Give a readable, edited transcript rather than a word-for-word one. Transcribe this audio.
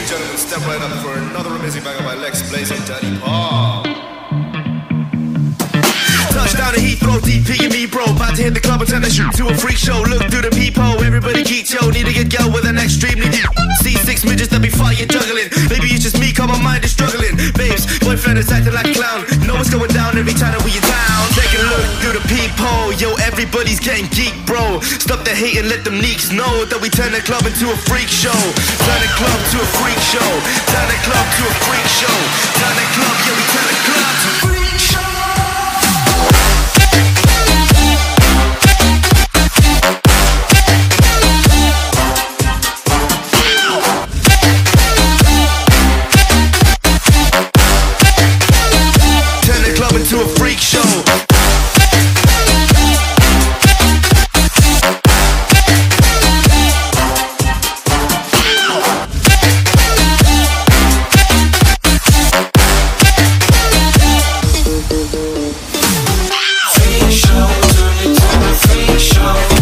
and gentlemen, step right up for another amazing banger by Lex Blaze and Daddy Paul. Touchdown to Heathrow, DP and me, bro. About to hit the club and turn the shoot to a freak show. Look through the peephole, everybody geek, yo. Need to get girl with an extremely deep. See six midgets that be fighting, juggling. Maybe it's just me, cause my mind is struggling. Babes, boyfriend is acting like a clown. Know what's going down every time that we are down. Take a look through the peephole, yo. Everybody's getting geek, bro. Stop the hate and let them neeks know that we turn the club into a freak show. Turn the club to a freak show. Turn the club to a freak show. Turn the club, yeah, we turn the club to a freak show. To a freak show. Freak show, turn it to a freak show.